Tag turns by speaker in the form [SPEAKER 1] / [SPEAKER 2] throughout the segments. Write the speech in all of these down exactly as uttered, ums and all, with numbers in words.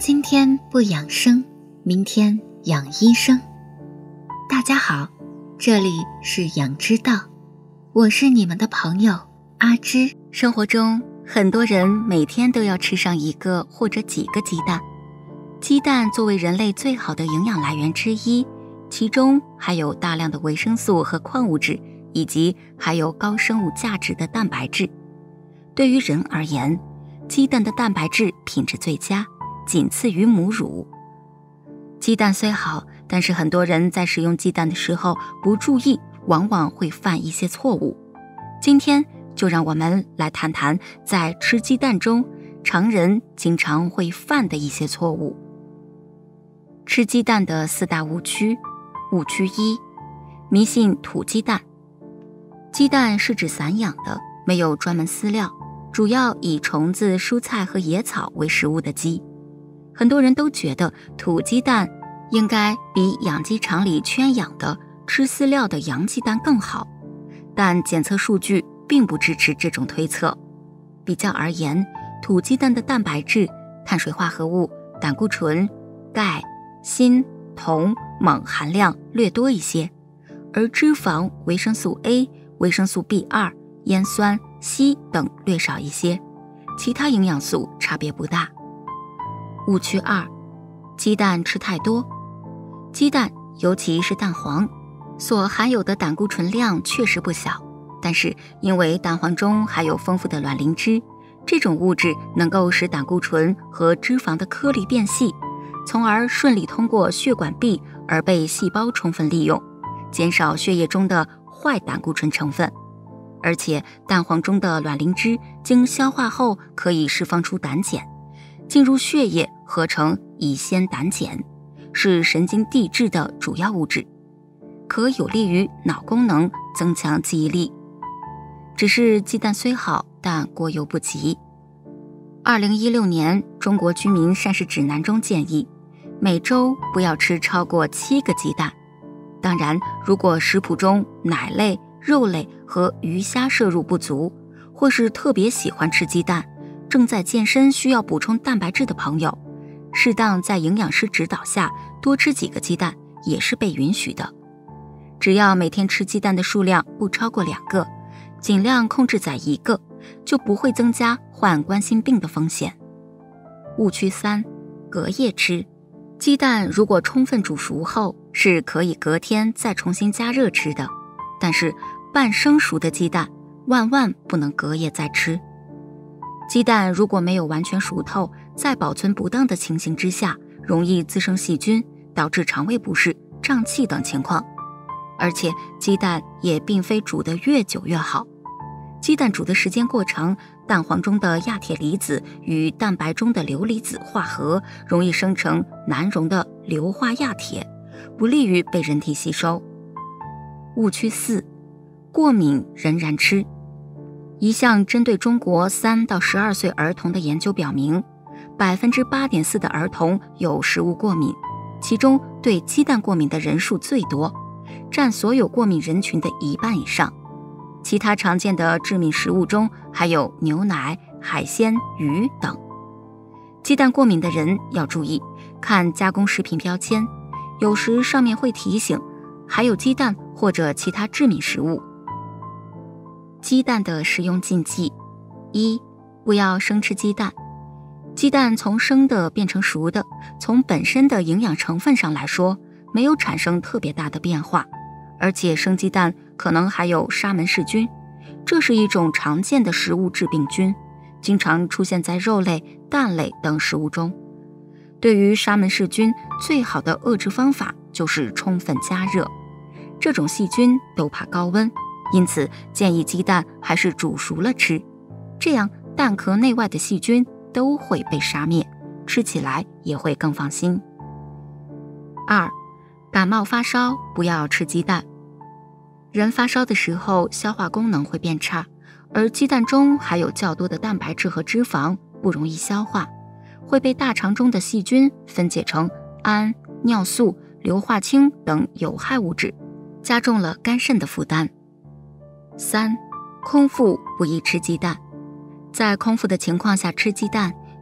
[SPEAKER 1] 今天不养生，明天养医生。大家好，这里是养之道，我是你们的朋友阿芝。
[SPEAKER 2] 生活中很多人每天都要吃上一个或者几个鸡蛋，鸡蛋作为人类最好的营养来源之一，其中含有大量的维生素和矿物质，以及含有高生物价值的蛋白质。对于人而言，鸡蛋的蛋白质品质最佳，仅次于母乳。鸡蛋虽好，但是很多人在使用鸡蛋的时候不注意，往往会犯一些错误。今天就让我们来谈谈在吃鸡蛋中常人经常会犯的一些错误。吃鸡蛋的四大误区。误区一，迷信土鸡蛋。鸡蛋是指散养的，没有专门饲料，主要以虫子、蔬菜和野草为食物的鸡。很多人都觉得土鸡蛋应该比养鸡场里圈养的吃饲料的洋鸡蛋更好，但检测数据并不支持这种推测。比较而言，土鸡蛋的蛋白质、碳水化合物、胆固醇、钙、锌、铜、锰含量略多一些，而脂肪、维生素 A、维生素 B 二、烟酸、硒等略少一些，其他营养素差别不大。误区二，鸡蛋吃太多。鸡蛋，尤其是蛋黄，所含有的胆固醇量确实不小，但是因为蛋黄中含有丰富的卵磷脂，这种物质能够使胆固醇和脂肪的颗粒变细，从而顺利通过血管壁而被细胞充分利用，减少血液中的坏胆固醇成分。而且蛋黄中的卵磷脂经消化后可以释放出胆碱，进入血液合成乙酰胆碱，是神经递质的主要物质，可有利于脑功能，增强记忆力。只是鸡蛋虽好，但过犹不及。二零一六年中国居民膳食指南中建议，每周不要吃超过七个鸡蛋。当然，如果食谱中奶类、肉类和鱼虾摄入不足，或是特别喜欢吃鸡蛋，正在健身需要补充蛋白质的朋友，适当在营养师指导下多吃几个鸡蛋也是被允许的。只要每天吃鸡蛋的数量不超过两个，尽量控制在一个，就不会增加患冠心病的风险。误区三，隔夜吃。鸡蛋如果充分煮熟后，是可以隔天再重新加热吃的，但是半生熟的鸡蛋万万不能隔夜再吃。鸡蛋如果没有完全熟透，在保存不当的情形之下，容易滋生细菌，导致肠胃不适、胀气等情况。而且鸡蛋也并非煮得越久越好，鸡蛋煮的时间过长，蛋黄中的亚铁离子与蛋白中的硫离子化合，容易生成难溶的硫化亚铁，不利于被人体吸收。误区四，过敏仍然吃。一项针对中国三到十二岁儿童的研究表明， 百分之八点四 的儿童有食物过敏，其中对鸡蛋过敏的人数最多，占所有过敏人群的一半以上。其他常见的致敏食物中还有牛奶、海鲜、鱼等。鸡蛋过敏的人要注意看加工食品标签，有时上面会提醒含有鸡蛋或者其他致敏食物。鸡蛋的食用禁忌：一、不要生吃鸡蛋。鸡蛋从生的变成熟的，从本身的营养成分上来说，没有产生特别大的变化，而且生鸡蛋可能含有沙门氏菌，这是一种常见的食物致病菌，经常出现在肉类、蛋类等食物中。对于沙门氏菌，最好的遏制方法就是充分加热。这种细菌都怕高温，因此建议鸡蛋还是煮熟了吃，这样蛋壳内外的细菌都会被杀灭，吃起来也会更放心。二、感冒发烧不要吃鸡蛋。人发烧的时候消化功能会变差，而鸡蛋中含有较多的蛋白质和脂肪，不容易消化，会被大肠中的细菌分解成氨、尿素、硫化氢等有害物质，加重了肝肾的负担。三、空腹不宜吃鸡蛋。在空腹的情况下吃鸡蛋，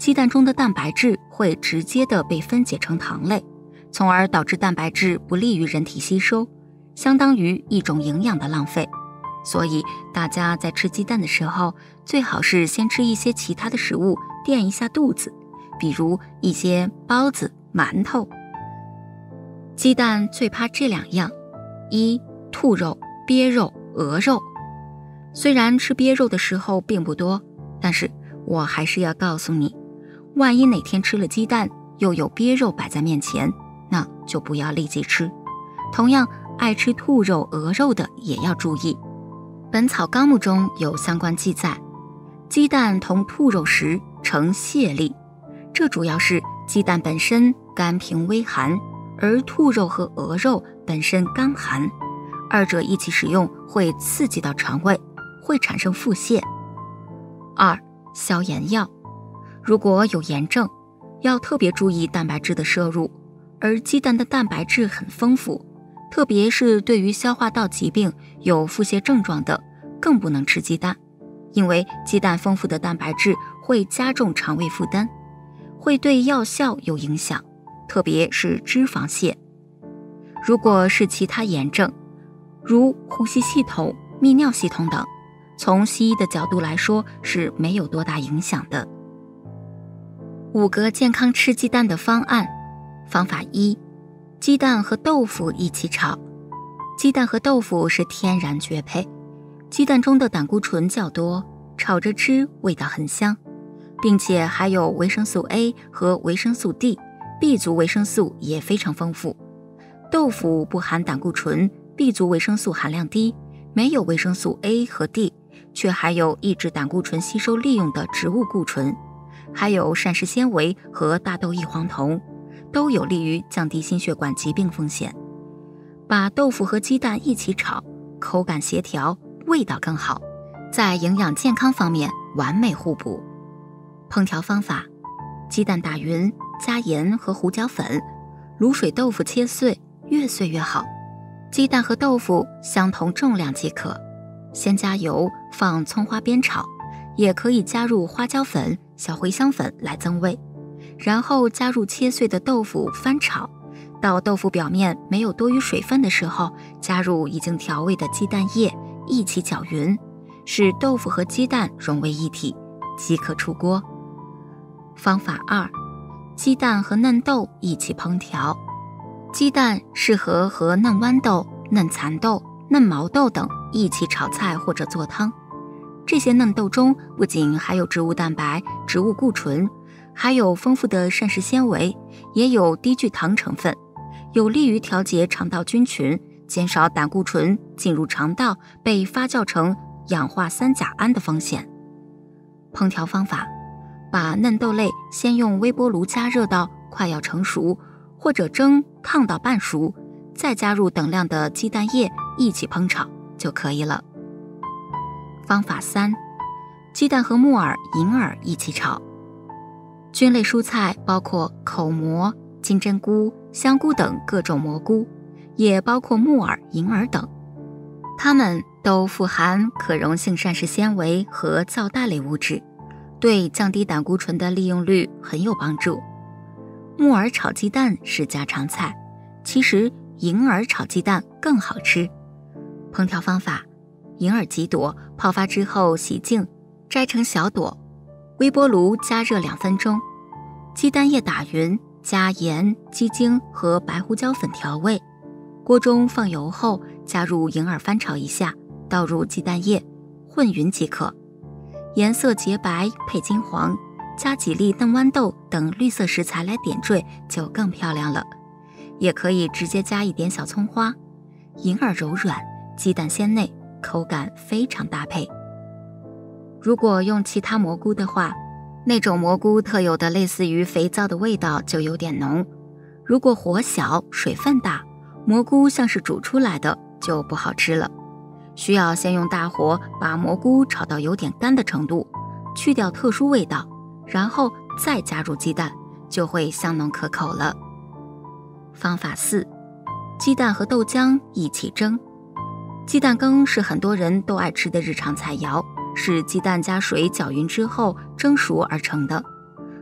[SPEAKER 2] 鸡蛋中的蛋白质会直接的被分解成糖类，从而导致蛋白质不利于人体吸收，相当于一种营养的浪费。所以大家在吃鸡蛋的时候，最好是先吃一些其他的食物垫一下肚子，比如一些包子、馒头。鸡蛋最怕这两样：一、兔肉、鳖肉、鹅肉。虽然吃鳖肉的时候并不多，但是我还是要告诉你，万一哪天吃了鸡蛋，又有鳖肉摆在面前，那就不要立即吃。同样，爱吃兔肉、鹅肉的也要注意。本草纲目中有相关记载，鸡蛋同兔肉食成泻痢，这主要是鸡蛋本身甘平微寒，而兔肉和鹅肉本身干寒，二者一起使用会刺激到肠胃，会产生腹泻。二、消炎药，如果有炎症，要特别注意蛋白质的摄入，而鸡蛋的蛋白质很丰富，特别是对于消化道疾病有腹泻症状的，更不能吃鸡蛋，因为鸡蛋丰富的蛋白质会加重肠胃负担，会对药效有影响，特别是脂肪泻。如果是其他炎症，如呼吸系统、泌尿系统等，从西医的角度来说是没有多大影响的。五个健康吃鸡蛋的方案。方法一，鸡蛋和豆腐一起炒。鸡蛋和豆腐是天然绝配，鸡蛋中的胆固醇较多，炒着吃味道很香，并且还有维生素 A 和维生素 D，B 族维生素也非常丰富。豆腐不含胆固醇， B 族维生素含量低，没有维生素 A 和 D， 却还有抑制胆固醇吸收利用的植物固醇，还有膳食纤维和大豆异黄酮，都有利于降低心血管疾病风险。把豆腐和鸡蛋一起炒，口感协调，味道更好，在营养健康方面完美互补。烹调方法：鸡蛋打匀，加盐和胡椒粉，卤水豆腐切碎，越碎越好。鸡蛋和豆腐相同重量即可。先加油，放葱花煸炒，也可以加入花椒粉、小茴香粉来增味，然后加入切碎的豆腐翻炒，到豆腐表面没有多余水分的时候，加入已经调味的鸡蛋液，一起搅匀，使豆腐和鸡蛋融为一体，即可出锅。方法二，鸡蛋和嫩豆一起烹调。鸡蛋适合和嫩豌豆、嫩蚕豆、嫩毛豆等一起炒菜或者做汤。这些嫩豆中不仅含有植物蛋白、植物固醇，还有丰富的膳食纤维，也有低聚糖成分，有利于调节肠道菌群，减少胆固醇进入肠道被发酵成氧化三甲胺的风险。烹调方法：把嫩豆类先用微波炉加热到快要成熟，或者蒸烫到半熟，再加入等量的鸡蛋液一起烹炒就可以了。方法三，鸡蛋和木耳、银耳一起炒。菌类蔬菜包括口蘑、金针菇、香菇等各种蘑菇，也包括木耳、银耳等，它们都富含可溶性膳食纤维和皂苷类物质，对降低胆固醇的利用率很有帮助。木耳炒鸡蛋是家常菜，其实银耳炒鸡蛋更好吃。烹调方法：银耳几朵，泡发之后洗净，摘成小朵，微波炉加热两分钟，鸡蛋液打匀，加盐、鸡精和白胡椒粉调味。锅中放油后，加入银耳翻炒一下，倒入鸡蛋液，混匀即可。颜色洁白配金黄，加几粒嫩豌豆等绿色食材来点缀就更漂亮了。也可以直接加一点小葱花。银耳柔软，鸡蛋鲜内，口感非常搭配。如果用其他蘑菇的话，那种蘑菇特有的类似于肥皂的味道就有点浓。如果火小，水分大，蘑菇像是煮出来的，就不好吃了。需要先用大火把蘑菇炒到有点干的程度，去掉特殊味道，然后再加入鸡蛋，就会香浓可口了。方法四，鸡蛋和豆浆一起蒸。鸡蛋羹是很多人都爱吃的日常菜肴，是鸡蛋加水搅匀之后蒸熟而成的。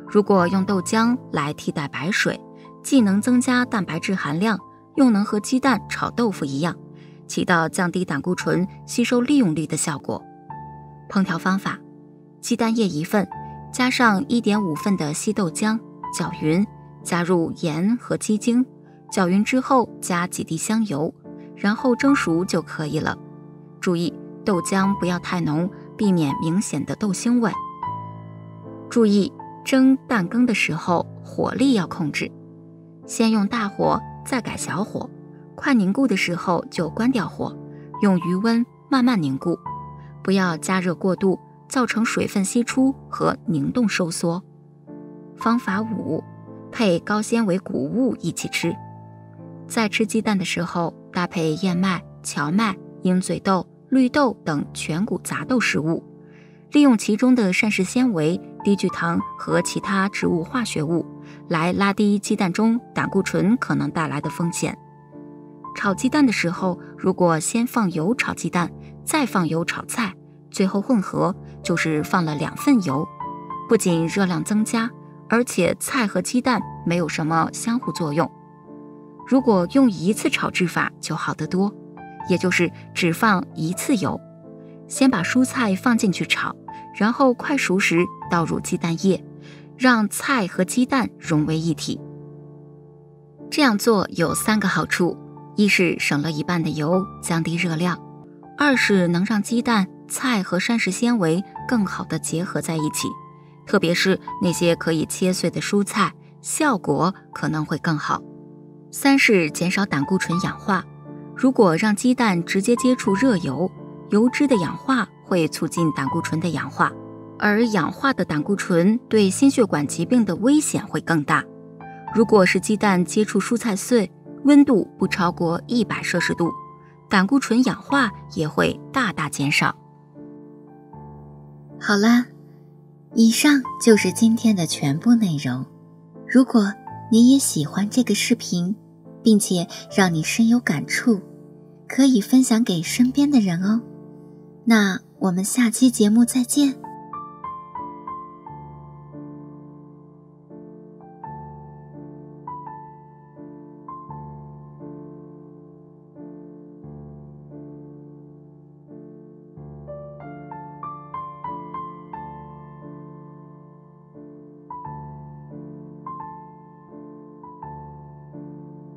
[SPEAKER 2] 如果用豆浆来替代白水，既能增加蛋白质含量，又能和鸡蛋炒豆腐一样，起到降低胆固醇吸收利用率的效果。烹调方法：鸡蛋液一份，加上 一点五 份的稀豆浆，搅匀，加入盐和鸡精，搅匀之后加几滴香油，然后蒸熟就可以了。注意豆浆不要太浓，避免明显的豆腥味。注意蒸蛋羹的时候火力要控制，先用大火，再改小火，快凝固的时候就关掉火，用余温慢慢凝固，不要加热过度，造成水分析出和凝冻收缩。方法五，配高纤维谷物一起吃。在吃鸡蛋的时候，搭配燕麦、荞麦、鹰嘴豆、绿豆等全谷杂豆食物，利用其中的膳食纤维、低聚糖和其他植物化学物，来拉低鸡蛋中胆固醇可能带来的风险。炒鸡蛋的时候，如果先放油炒鸡蛋，再放油炒菜，最后混合，就是放了两份油，不仅热量增加，而且菜和鸡蛋没有什么相互作用。如果用一次炒制法就好得多，也就是只放一次油，先把蔬菜放进去炒，然后快熟时倒入鸡蛋液，让菜和鸡蛋融为一体。这样做有三个好处：一是省了一半的油，降低热量；二是能让鸡蛋、菜和膳食纤维更好地结合在一起，特别是那些可以切碎的蔬菜，效果可能会更好；三是减少胆固醇氧化。如果让鸡蛋直接接触热油，油脂的氧化会促进胆固醇的氧化，而氧化的胆固醇对心血管疾病的危险会更大。如果是鸡蛋接触蔬菜碎，温度不超过一百摄氏度，胆固醇氧化也会大大减少。
[SPEAKER 1] 好啦，以上就是今天的全部内容。如果你也喜欢这个视频，并且让你深有感触，可以分享给身边的人哦。那我们下期节目再见。